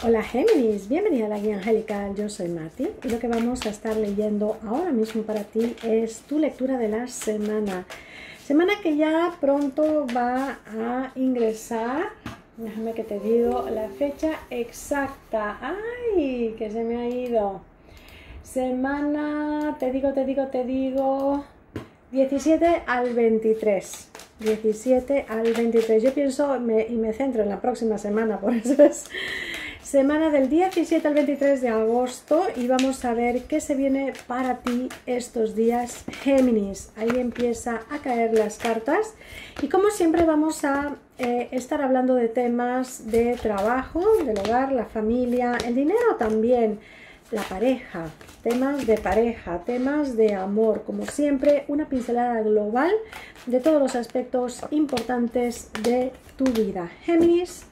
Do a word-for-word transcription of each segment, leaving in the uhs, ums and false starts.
Hola Géminis, bienvenida a la guía angelical, yo soy Mati y lo que vamos a estar leyendo ahora mismo para ti es tu lectura de la semana. Semana que ya pronto va a ingresar, déjame que te digo la fecha exacta, ¡ay! Que se me ha ido. Semana, te digo, te digo, te digo, diecisiete al veintitrés. diecisiete al veintitrés. Yo pienso me, y me centro en la próxima semana, por eso es semana del diecisiete al veintitrés de agosto y vamos a ver qué se viene para ti estos días, Géminis. Ahí empieza a caer las cartas y como siempre vamos a eh, estar hablando de temas de trabajo, del hogar, la familia, el dinero también, la pareja, temas de pareja, temas de amor, como siempre una pincelada global de todos los aspectos importantes de tu vida, Géminis.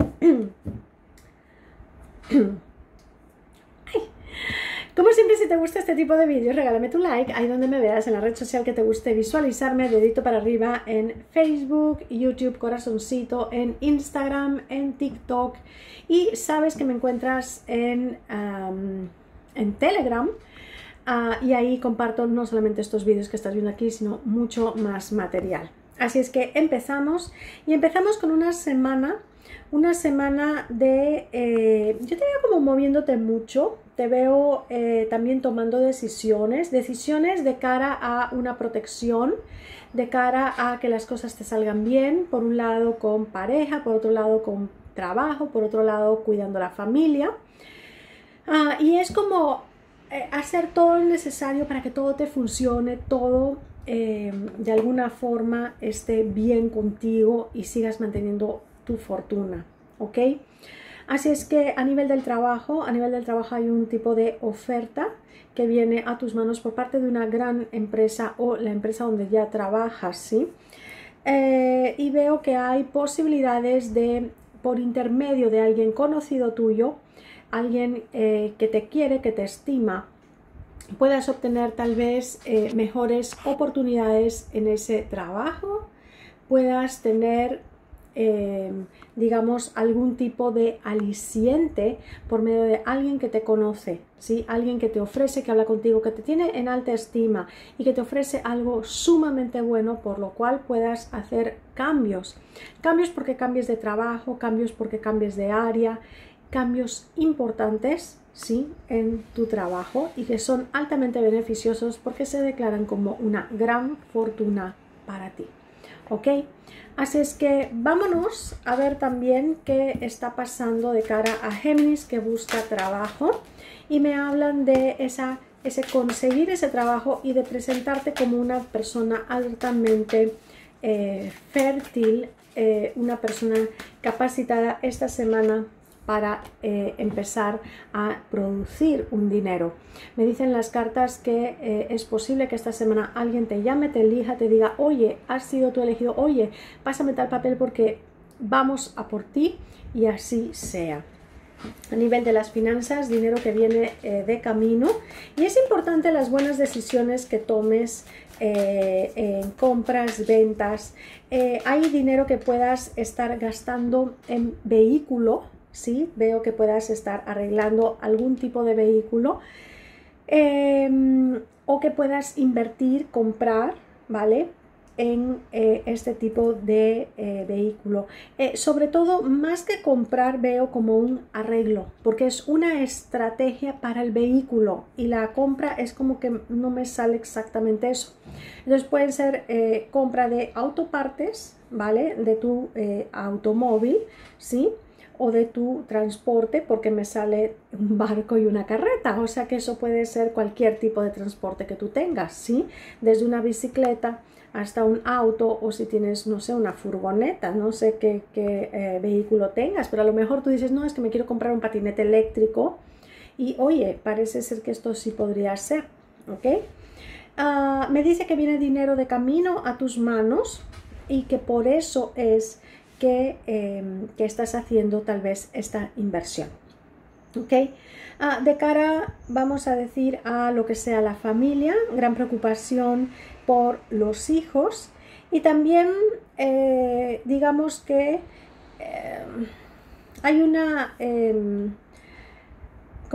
Ay. Como siempre, si te gusta este tipo de vídeos, regálame tu like ahí donde me veas, en la red social que te guste visualizarme, dedito para arriba en Facebook, YouTube, corazoncito, en Instagram, en TikTok y sabes que me encuentras en, um, en Telegram uh, y ahí comparto no solamente estos vídeos que estás viendo aquí, sino mucho más material. Así es que empezamos y empezamos con una semana Una semana de, eh, yo te veo como moviéndote mucho, te veo eh, también tomando decisiones, decisiones de cara a una protección, de cara a que las cosas te salgan bien, por un lado con pareja, por otro lado con trabajo, por otro lado cuidando a la familia. Ah, y es como eh, hacer todo lo necesario para que todo te funcione, todo eh, de alguna forma esté bien contigo y sigas manteniendo tu fortuna, ¿ok? Así es que a nivel del trabajo, a nivel del trabajo hay un tipo de oferta que viene a tus manos por parte de una gran empresa o la empresa donde ya trabajas, ¿sí? Eh, y veo que hay posibilidades de, por intermedio de alguien conocido tuyo, alguien eh, que te quiere, que te estima, puedas obtener tal vez eh, mejores oportunidades en ese trabajo, puedas tener Eh, digamos algún tipo de aliciente por medio de alguien que te conoce, ¿sí? Alguien que te ofrece, que habla contigo, que te tiene en alta estima y que te ofrece algo sumamente bueno por lo cual puedas hacer cambios, cambios porque cambies de trabajo, cambios porque cambies de área, cambios importantes, ¿sí? En tu trabajo y que son altamente beneficiosos porque se declaran como una gran fortuna para ti. ¿Ok? Así es que vámonos a ver también qué está pasando de cara a Géminis que busca trabajo y me hablan de esa, ese conseguir ese trabajo y de presentarte como una persona altamente eh, fértil, eh, una persona capacitada esta semana para eh, empezar a producir un dinero. Me dicen las cartas que eh, es posible que esta semana alguien te llame, te elija, te diga, oye, has sido tú elegido, oye, pásame tal papel porque vamos a por ti y así sea. A nivel de las finanzas, dinero que viene eh, de camino y es importante las buenas decisiones que tomes eh, en compras, ventas. Eh, hay dinero que puedas estar gastando en vehículo, ¿sí? Veo que puedas estar arreglando algún tipo de vehículo eh, o que puedas invertir, comprar, ¿vale? En eh, este tipo de eh, vehículo. Eh, sobre todo, más que comprar, veo como un arreglo, porque es una estrategia para el vehículo y la compra es como que no me sale exactamente eso. Entonces pueden ser eh, compra de autopartes, ¿vale? De tu eh, automóvil, ¿sí? O de tu transporte, porque me sale un barco y una carreta, o sea que eso puede ser cualquier tipo de transporte que tú tengas, ¿sí? Desde una bicicleta hasta un auto, o si tienes, no sé, una furgoneta, no sé qué, qué eh, vehículo tengas, pero a lo mejor tú dices, no, es que me quiero comprar un patinete eléctrico y oye, parece ser que esto sí podría ser, ¿ok? Uh, me dice que viene dinero de camino a tus manos y que por eso es Que, eh, que estás haciendo tal vez esta inversión, ¿ok? Ah, de cara, vamos a decir, a lo que sea la familia, gran preocupación por los hijos y también eh, digamos que eh, hay una, eh,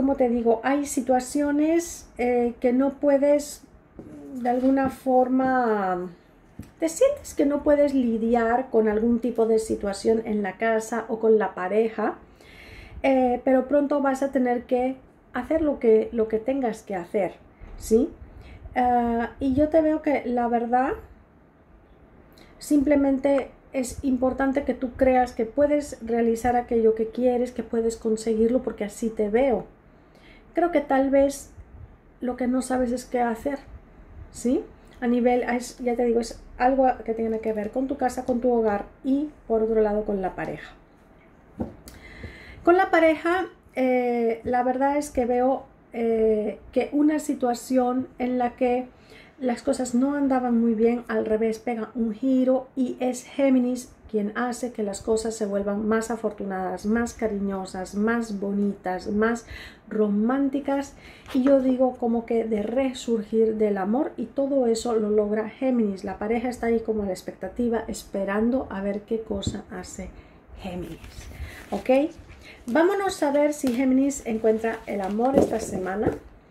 como te digo, hay situaciones eh, que no puedes, de alguna forma, te sientes que no puedes lidiar con algún tipo de situación en la casa o con la pareja, eh, pero pronto vas a tener que hacer lo que, lo que tengas que hacer, ¿sí? Uh, y yo te veo que la verdad, simplemente es importante que tú creas que puedes realizar aquello que quieres, que puedes conseguirlo, porque así te veo. Creo que tal vez lo que no sabes es qué hacer, ¿sí? A nivel, es, ya te digo, es algo que tiene que ver con tu casa, con tu hogar y por otro lado con la pareja. Con la pareja, eh, la verdad es que veo eh, que una situación en la que las cosas no andaban muy bien, al revés, pega un giro y es Géminis quien hace que las cosas se vuelvan más afortunadas, más cariñosas, más bonitas, más románticas, y yo digo como que de resurgir del amor, y todo eso lo logra Géminis. La pareja está ahí como a la expectativa, esperando a ver qué cosa hace Géminis, ¿ok? Vámonos a ver si Géminis encuentra el amor esta semana.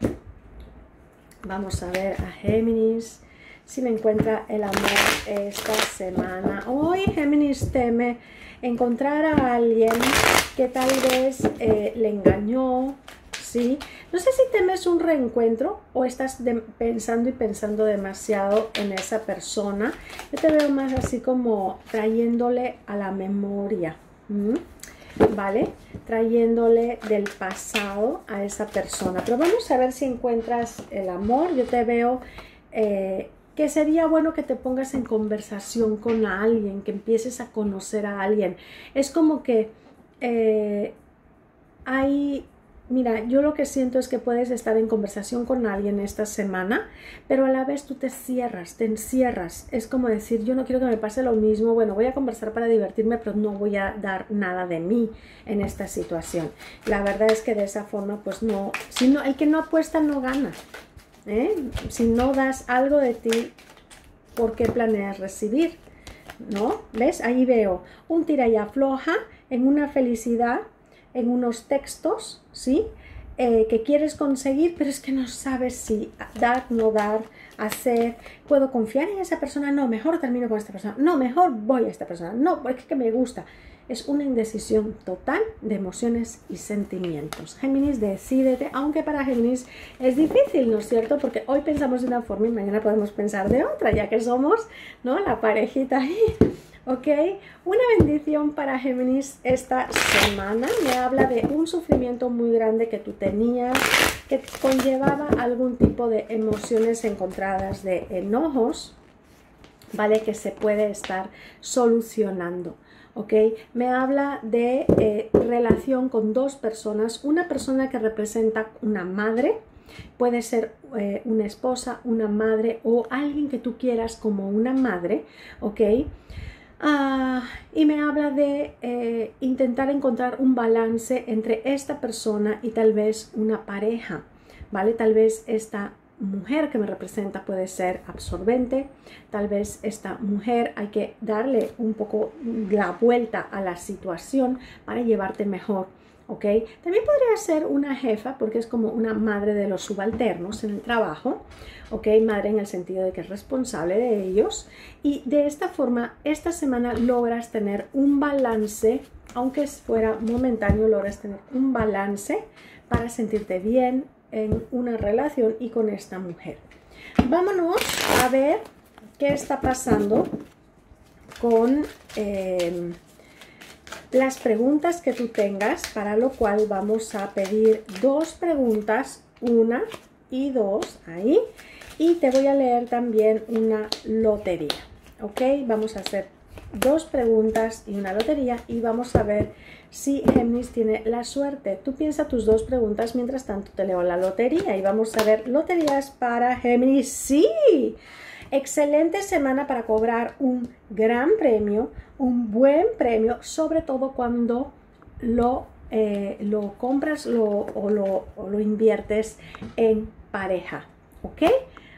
Vamos a ver a Géminis si me encuentra el amor esta semana. Hoy Géminis teme encontrar a alguien que tal vez eh, le engañó, ¿sí? No sé si temes un reencuentro o estás de, pensando y pensando demasiado en esa persona. Yo te veo más así como trayéndole a la memoria, ¿Mm? ¿vale? Trayéndole del pasado a esa persona. Pero vamos a ver si encuentras el amor. Yo te veo eh, que sería bueno que te pongas en conversación con alguien, que empieces a conocer a alguien. Es como que eh, hay... Mira, yo lo que siento es que puedes estar en conversación con alguien esta semana, pero a la vez tú te cierras, te encierras. Es como decir, yo no quiero que me pase lo mismo, bueno, voy a conversar para divertirme, pero no voy a dar nada de mí en esta situación. La verdad es que de esa forma, pues no, si no, el que no apuesta no gana, ¿eh? Si no das algo de ti, ¿por qué planeas recibir? ¿No? ¿Ves? Ahí veo un tira y afloja en una felicidad, en unos textos, ¿sí? Eh, que quieres conseguir, pero es que no sabes si dar, no dar, hacer. ¿Puedo confiar en esa persona? No, mejor termino con esta persona. No, mejor voy a esta persona. No, porque es que me gusta. Es una indecisión total de emociones y sentimientos. Géminis, decídete, aunque para Géminis es difícil, ¿no es cierto? Porque hoy pensamos de una forma y mañana podemos pensar de otra, ya que somos, ¿no?, la parejita ahí. ¿Ok? Una bendición para Géminis esta semana. Me habla de un sufrimiento muy grande que tú tenías, que conllevaba algún tipo de emociones encontradas, de enojos, ¿vale? Que se puede estar solucionando. ¿Ok? Me habla de eh, relación con dos personas. Una persona que representa una madre. Puede ser eh, una esposa, una madre o alguien que tú quieras como una madre. ¿Ok? Uh, y me habla de eh, intentar encontrar un balance entre esta persona y tal vez una pareja, ¿vale? Tal vez esta mujer que me representa puede ser absorbente, tal vez esta mujer hay que darle un poco la vuelta a la situación para llevarte mejor, ¿ok? También podría ser una jefa, porque es como una madre de los subalternos en el trabajo, ¿ok? Madre en el sentido de que es responsable de ellos, y de esta forma esta semana logras tener un balance, aunque fuera momentáneo, logras tener un balance para sentirte bien en una relación y con esta mujer. Vámonos a ver qué está pasando con eh, las preguntas que tú tengas, para lo cual vamos a pedir dos preguntas, una y dos, ahí, y te voy a leer también una lotería, ¿ok? Vamos a hacer dos preguntas y una lotería y vamos a ver si Géminis tiene la suerte. Tú piensa tus dos preguntas, mientras tanto te leo la lotería y vamos a ver loterías para Géminis. ¡Sí! Excelente semana para cobrar un gran premio, un buen premio, sobre todo cuando lo, eh, lo compras lo, o, lo, o lo inviertes en pareja, ¿ok?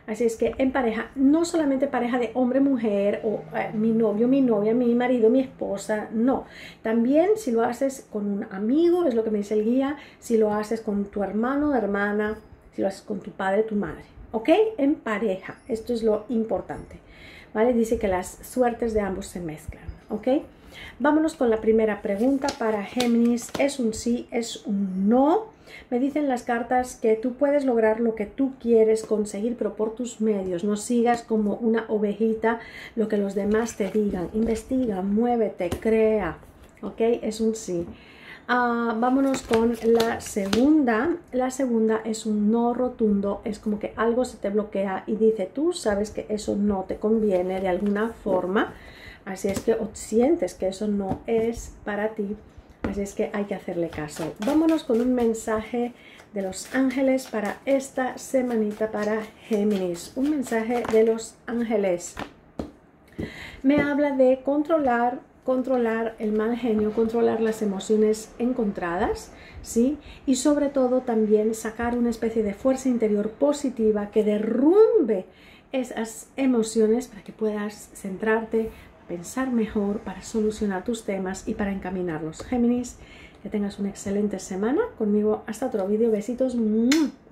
Así es que en pareja, no solamente pareja de hombre-mujer o eh, mi novio, mi novia, mi marido, mi esposa, no. También si lo haces con un amigo, es lo que me dice el guía, si lo haces con tu hermano, hermana, si lo haces con tu padre, tu madre. ¿Ok? En pareja, esto es lo importante. ¿Vale? Dice que las suertes de ambos se mezclan. ¿Ok? Vámonos con la primera pregunta para Géminis. ¿Es un sí? ¿Es un no? Me dicen las cartas que tú puedes lograr lo que tú quieres conseguir, pero por tus medios. No sigas como una ovejita lo que los demás te digan. Investiga, muévete, crea. ¿Ok? Es un sí. Uh, vámonos con la segunda. La segunda es un no rotundo. Es como que algo se te bloquea y dice, tú sabes que eso no te conviene de alguna forma. Así es que o sientes que eso no es para ti. Así es que hay que hacerle caso. Vámonos con un mensaje de los ángeles para esta semanita para Géminis. Un mensaje de los ángeles. Me habla de controlar, controlar el mal genio, controlar las emociones encontradas, ¿sí? Y sobre todo también sacar una especie de fuerza interior positiva que derrumbe esas emociones para que puedas centrarte, pensar mejor, para solucionar tus temas y para encaminarlos. Géminis, que tengas una excelente semana. Conmigo hasta otro vídeo. Besitos.